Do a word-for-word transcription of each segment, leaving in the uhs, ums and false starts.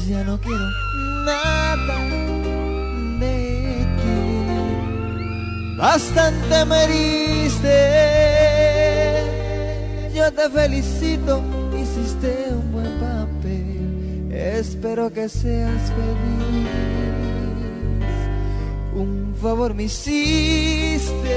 Ya no quiero nada de ti. Bastante me diste. Yo te felicito, hiciste un buen papel. Espero que seas feliz. Un favor me hiciste,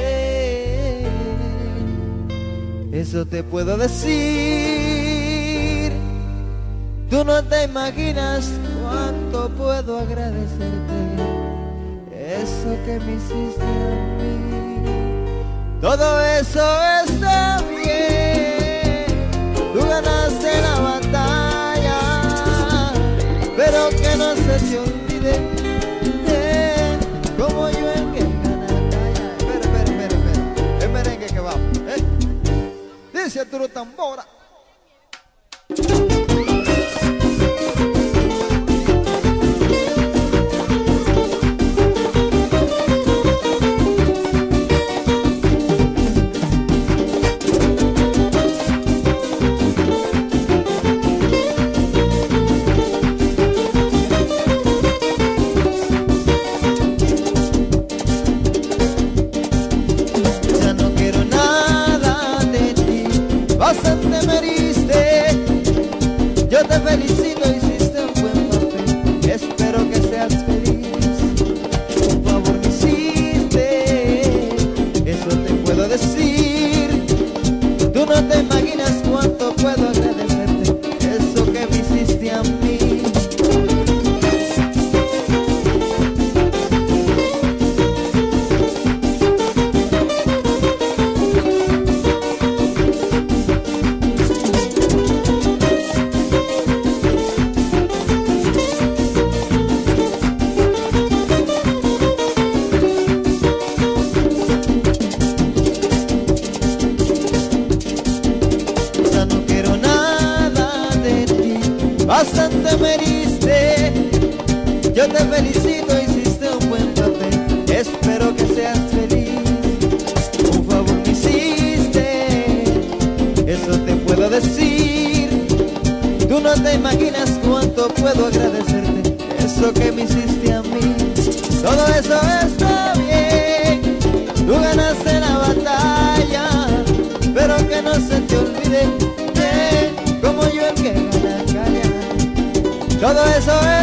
eso te puedo decir. Tú no te imaginas cuánto puedo agradecerte. Eso que me hiciste a mí. Todo eso está bien. Tú ganaste la batalla, pero que no se te olvide. Como yo el que gana calla. Espera, espera, espera, espera. Es merengue que vamos, ¿eh? Dice Arturo Tambora. Bastante me diste. Yo te felicito, hiciste un buen papel. Espero que seas feliz. Un favor me hiciste, eso te puedo decir. Tú no te imaginas cuánto puedo agradecerte. Eso que me hiciste a mí. Bastante me diste. Yo te felicito, hiciste un buen papel. Espero que seas feliz. Un favor me hiciste, eso te puedo decir. Tú no te imaginas cuánto puedo agradecerte. Eso que me hiciste a mí. Todo eso está bien. Tú ganaste la batalla, pero que no se te olvide, eh, como yo el que gana calla. Todo eso es